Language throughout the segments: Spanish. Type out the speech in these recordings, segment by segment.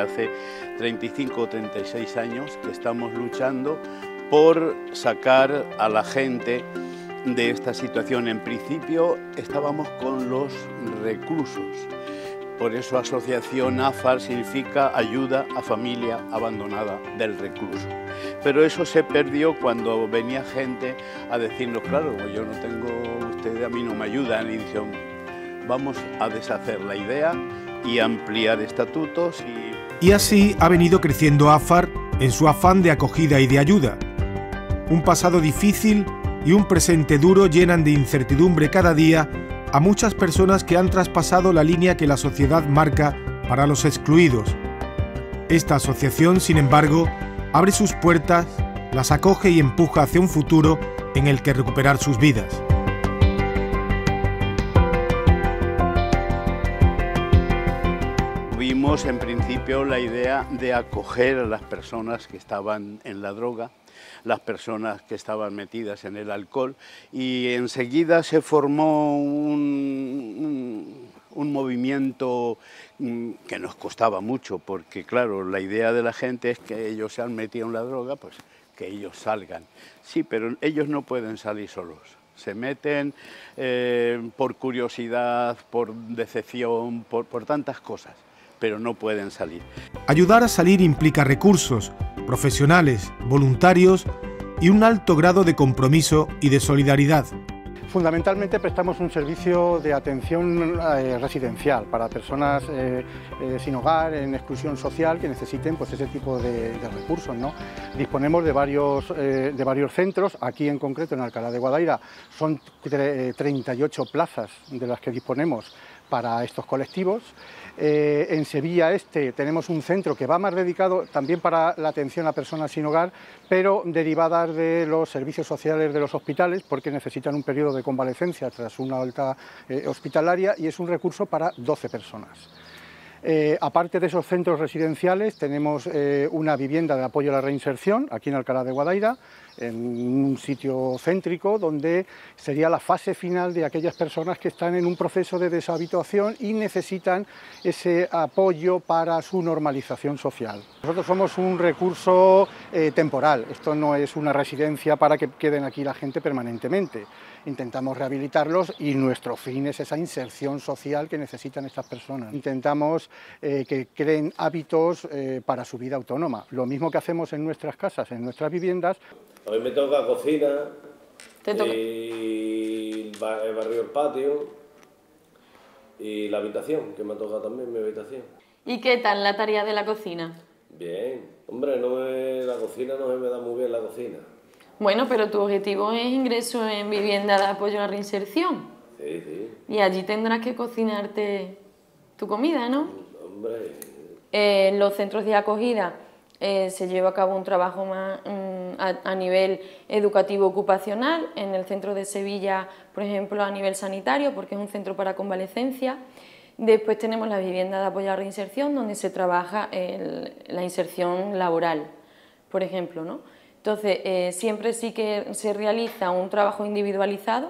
hace 35 o 36 años que estamos luchando por sacar a la gente de esta situación. En principio estábamos con los reclusos. Por eso asociación AFAR significa ayuda a familia abandonada del recluso. Pero eso se perdió cuando venía gente a decirnos, claro, yo no tengo, ustedes a mí no me ayudan, y dijeron, vamos a deshacer la idea y ampliar estatutos. Y así ha venido creciendo AFAR en su afán de acogida y de ayuda. Un pasado difícil y un presente duro llenan de incertidumbre cada día a muchas personas que han traspasado la línea que la sociedad marca para los excluidos. Esta asociación, sin embargo, abre sus puertas, las acoge y empuja hacia un futuro en el que recuperar sus vidas. Vimos en principio la idea de acoger a las personas que estaban en la droga, las personas que estaban metidas en el alcohol, y enseguida se formó un movimiento que nos costaba mucho, porque claro, la idea de la gente es que ellos se han metido en la droga, pues que ellos salgan. Sí, pero ellos no pueden salir solos. Se meten por curiosidad, por decepción, por tantas cosas, pero no pueden salir. Ayudar a salir implica recursos, profesionales, voluntarios y un alto grado de compromiso y de solidaridad. Fundamentalmente prestamos un servicio de atención residencial para personas sin hogar, en exclusión social, que necesiten pues, ese tipo de recursos, ¿no? Disponemos de varios centros. Aquí en concreto en Alcalá de Guadaira son 38 plazas de las que disponemos para estos colectivos. En Sevilla Este tenemos un centro que va más dedicado también para la atención a personas sin hogar, pero derivadas de los servicios sociales de los hospitales, porque necesitan un periodo de convalecencia tras una alta hospitalaria, y es un recurso para 12 personas. Aparte de esos centros residenciales, tenemos una vivienda de apoyo a la reinserción aquí en Alcalá de Guadaira, en un sitio céntrico donde sería la fase final de aquellas personas que están en un proceso de deshabituación y necesitan ese apoyo para su normalización social. Nosotros somos un recurso temporal, esto no es una residencia para que queden aquí la gente permanentemente. Intentamos rehabilitarlos y nuestro fin es esa inserción social que necesitan estas personas. Intentamos que creen hábitos para su vida autónoma, lo mismo que hacemos en nuestras casas, en nuestras viviendas. A mí me toca cocina, ¿Te toca? y el barrio, el patio y la habitación, que me toca también mi habitación. ¿Y qué tal la tarea de la cocina? Bien, hombre, la cocina no se me da muy bien la cocina. Bueno, pero tu objetivo es ingreso en vivienda de apoyo a la reinserción. Sí, sí. Y allí tendrás que cocinarte tu comida, ¿no? Hombre. En los centros de acogida se lleva a cabo un trabajo más a nivel educativo ocupacional, en el centro de Sevilla, por ejemplo, a nivel sanitario, porque es un centro para convalecencia. Después tenemos la vivienda de apoyo a la reinserción, donde se trabaja la inserción laboral, por ejemplo, ¿no? Entonces, siempre sí que se realiza un trabajo individualizado,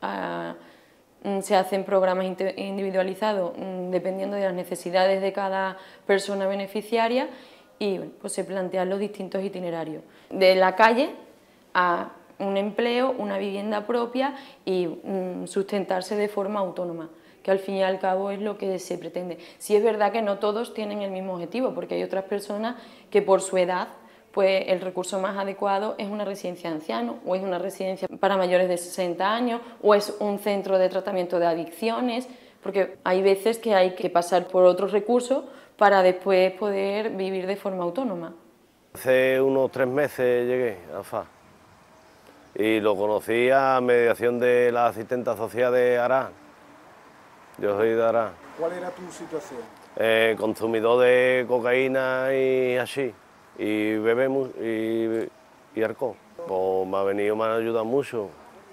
se hacen programas individualizados dependiendo de las necesidades de cada persona beneficiaria, y pues se plantean los distintos itinerarios, de la calle a un empleo, una vivienda propia y sustentarse de forma autónoma, que al fin y al cabo es lo que se pretende. Sí es verdad que no todos tienen el mismo objetivo, porque hay otras personas que por su edad pues el recurso más adecuado es una residencia de ancianos, o es una residencia para mayores de 60 años, o es un centro de tratamiento de adicciones, porque hay veces que hay que pasar por otros recursos para después poder vivir de forma autónoma. Hace unos 3 meses llegué a AFAR y lo conocí a mediación de la asistenta social de Ará. Yo soy de Ará. ¿Cuál era tu situación? Consumidor de cocaína y hashish, y bebemos y alcohol. Pues me han ayudado mucho.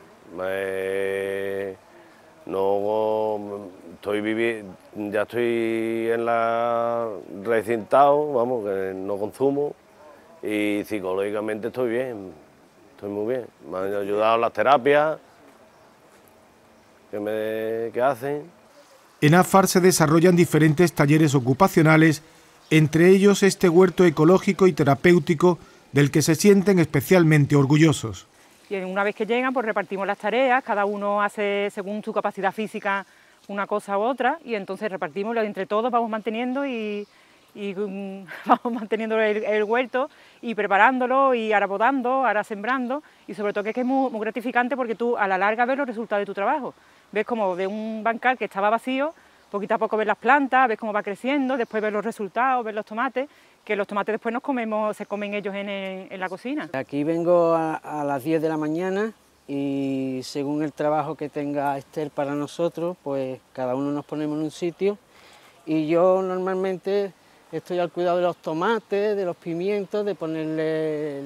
Ya estoy en la recintado, vamos, que no consumo, y psicológicamente estoy bien, estoy muy bien. Me han ayudado las terapias que hacen. En AFAR se desarrollan diferentes talleres ocupacionales entre ellos este huerto ecológico y terapéutico del que se sienten especialmente orgullosos. Y una vez que llegan, pues repartimos las tareas, cada uno hace según su capacidad física una cosa u otra, y entonces repartimos, entre todos vamos manteniendo y vamos manteniendo el huerto y preparándolo, y ahora podando, ahora sembrando, y sobre todo que es muy gratificante porque tú a la larga ves los resultados de tu trabajo. Ves como de un bancal que estaba vacío, poquito a poco ves las plantas, ves cómo va creciendo, después ves los resultados, ves los tomates, que los tomates después se comen ellos en la cocina. Aquí vengo a las 10 de la mañana y según el trabajo que tenga Esther para nosotros, pues cada uno nos ponemos en un sitio, y yo normalmente estoy al cuidado de los tomates, de los pimientos, de ponerle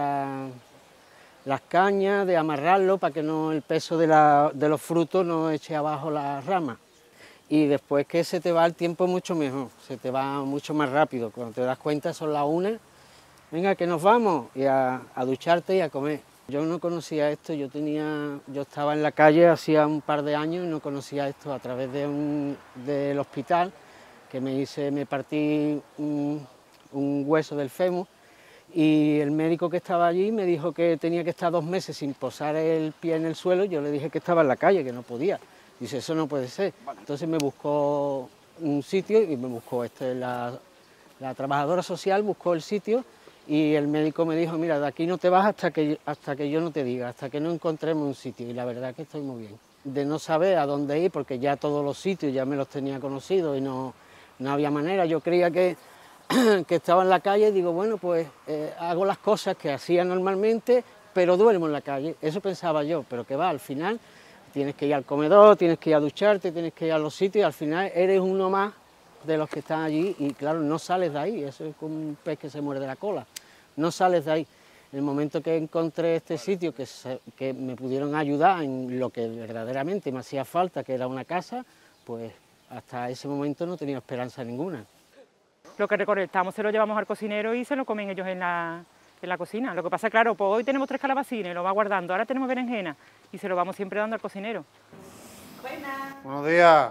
las cañas, de amarrarlo para que no el peso de los frutos no eche abajo las ramas. Y después que se te va el tiempo mucho mejor, se te va mucho más rápido. Cuando te das cuenta son las 1, venga que nos vamos, y a ducharte y a comer. Yo no conocía esto, yo estaba en la calle hacía un par de años y no conocía esto. A través del hospital, que me partí un hueso del fémur, y el médico que estaba allí me dijo que tenía que estar 2 meses sin posar el pie en el suelo. Yo le dije que estaba en la calle, que no podía. Dice, eso no puede ser. Entonces me buscó un sitio y me buscó la trabajadora social, buscó el sitio, y el médico me dijo, mira, de aquí no te vas hasta que yo no te diga, hasta que no encontremos un sitio. Y la verdad que estoy muy bien. De no saber a dónde ir, porque ya todos los sitios ya me los tenía conocidos y no había manera. Yo creía que estaba en la calle, y digo, bueno, pues hago las cosas que hacía normalmente, pero duermo en la calle. Eso pensaba yo, pero que va, al final tienes que ir al comedor, tienes que ir a ducharte, tienes que ir a los sitios, y al final eres uno más de los que están allí, y claro, no sales de ahí. Eso es como un pez que se muerde la cola, no sales de ahí. En el momento que encontré este sitio, que me pudieron ayudar en lo que verdaderamente me hacía falta, que era una casa, pues hasta ese momento no tenía esperanza ninguna. Lo que recolectamos se lo llevamos al cocinero y se lo comen ellos en la cocina. Lo que pasa, claro, pues hoy tenemos 3 calabacines, lo va guardando, ahora tenemos berenjena y se lo vamos siempre dando al cocinero. Buenas. Buenos días.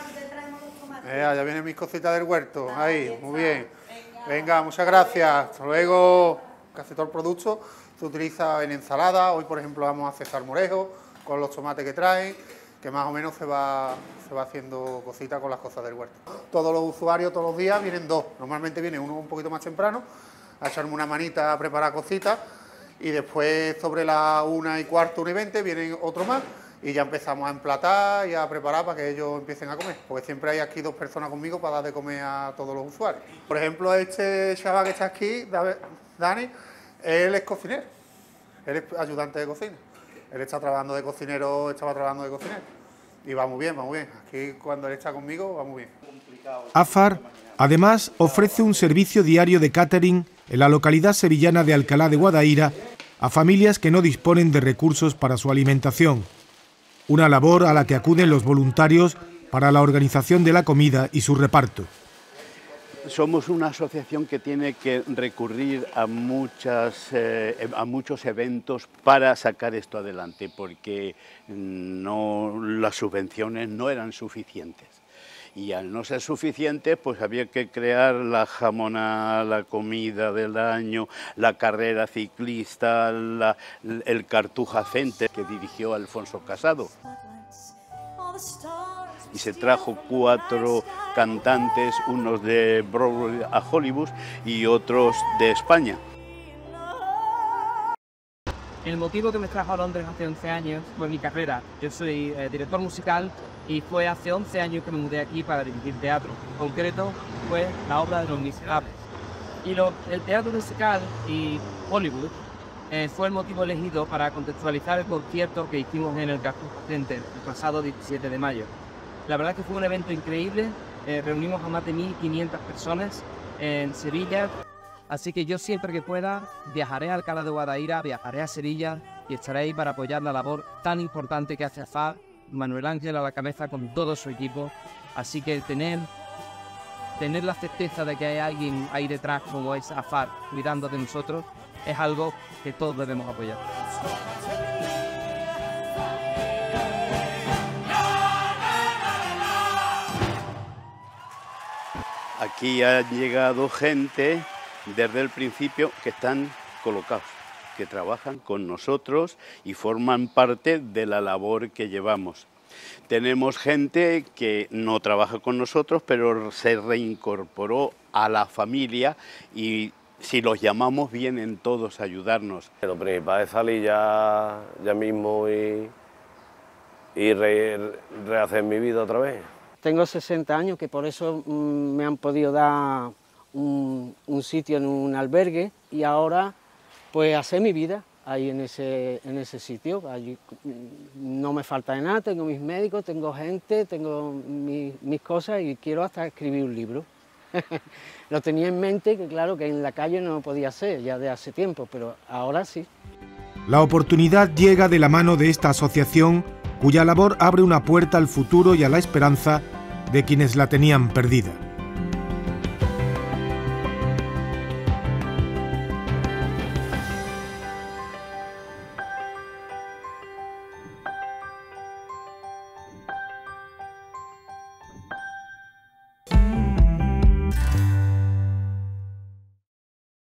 Ya vienen mis cositas del huerto, ahí, muy bien. Venga, muchas gracias. Hasta luego. Casi todo el producto se utiliza en ensalada. Hoy, por ejemplo, vamos a hacer salmorejo con los tomates que traen, que más o menos se va haciendo cositas con las cosas del huerto. Todos los usuarios todos los días vienen 2. Normalmente viene uno un poquito más temprano a echarme una manita a preparar cositas, y después sobre las 1:15, 1:20 vienen otro más, y ya empezamos a emplatar y a preparar para que ellos empiecen a comer, porque siempre hay aquí 2 personas conmigo para dar de comer a todos los usuarios. Por ejemplo, este chaval que está aquí, Dani, él es cocinero, él es ayudante de cocina, él estaba trabajando de cocinero, y va muy bien, aquí cuando él está conmigo va muy bien. AFAR además ofrece un servicio diario de catering en la localidad sevillana de Alcalá de Guadaira a familias que no disponen de recursos para su alimentación, una labor a la que acuden los voluntarios para la organización de la comida y su reparto. Somos una asociación que tiene que recurrir a muchos eventos para sacar esto adelante, porque las subvenciones no eran suficientes. Y al no ser suficientes, pues había que crear la jamonada, la comida del año, la carrera ciclista, el Cartuja Center que dirigió Alfonso Casado. Y se trajo 4 cantantes, unos de Broadway a Hollywood y otros de España. El motivo que me trajo a Londres hace 11 años fue mi carrera. Yo soy director musical y fue hace 11 años que me mudé aquí para dirigir teatro. En concreto fue la obra de Los Miserables. Y el teatro musical y Hollywood fue el motivo elegido para contextualizar el concierto que hicimos en el Cartuja Center el pasado 17 de mayo. La verdad que fue un evento increíble, reunimos a más de 1.500 personas en Sevilla. Así que yo siempre que pueda viajaré a Alcalá de Guadaira, viajaré a Sevilla y estaré ahí para apoyar la labor tan importante que hace AFAR, Manuel Ángel a la cabeza con todo su equipo. Así que tener la certeza de que hay alguien ahí detrás como es AFAR cuidando de nosotros es algo que todos debemos apoyar. Aquí ha llegado gente desde el principio que están colocados, que trabajan con nosotros y forman parte de la labor que llevamos. Tenemos gente que no trabaja con nosotros, pero se reincorporó a la familia y si los llamamos vienen todos a ayudarnos. Lo principal es salir ya mismo y rehacer mi vida otra vez. Tengo 60 años, que por eso me han podido dar un sitio en un albergue y ahora pues hacer mi vida ahí en ese sitio. Allí no me falta de nada, tengo mis médicos, tengo gente, tengo mis cosas y quiero hasta escribir un libro. Lo tenía en mente, que claro que en la calle no podía hacer ya de hace tiempo, pero ahora sí. La oportunidad llega de la mano de esta asociación, cuya labor abre una puerta al futuro y a la esperanza de quienes la tenían perdida.